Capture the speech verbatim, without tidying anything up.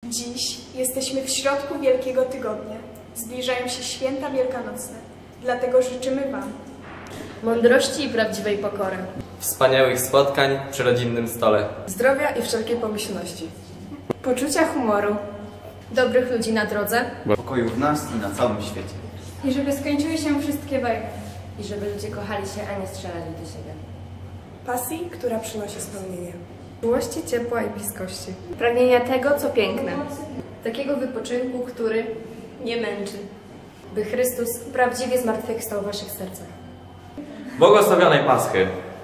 Dziś jesteśmy w środku Wielkiego Tygodnia. Zbliżają się święta wielkanocne. Dlatego życzymy Wam mądrości i prawdziwej pokory, wspaniałych spotkań przy rodzinnym stole, zdrowia i wszelkiej pomyślności, poczucia humoru, dobrych ludzi na drodze, pokoju w nas i na całym świecie. I żeby skończyły się wszystkie wojny. i żeby ludzie kochali się, a nie strzelali do siebie. pasji, która przynosi spełnienie, miłości, ciepła i bliskości, Pragnienia tego, co piękne, takiego wypoczynku, który nie męczy, by Chrystus prawdziwie zmartwychwstał w waszych sercach. błogosławionej Paschy.